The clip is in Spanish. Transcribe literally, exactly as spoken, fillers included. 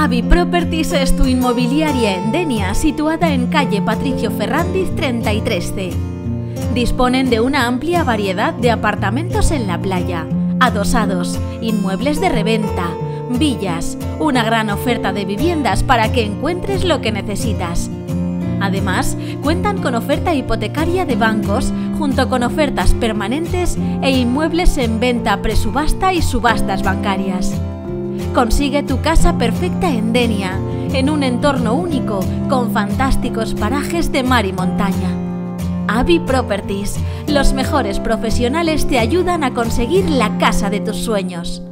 Avi Properties es tu inmobiliaria en Denia, situada en calle Patricio Ferrandiz treinta y tres C. Disponen de una amplia variedad de apartamentos en la playa, adosados, inmuebles de reventa, villas, una gran oferta de viviendas para que encuentres lo que necesitas. Además, cuentan con oferta hipotecaria de bancos, junto con ofertas permanentes e inmuebles en venta presubasta y subastas bancarias. Consigue tu casa perfecta en Denia, en un entorno único, con fantásticos parajes de mar y montaña. Avi Properties, los mejores profesionales te ayudan a conseguir la casa de tus sueños.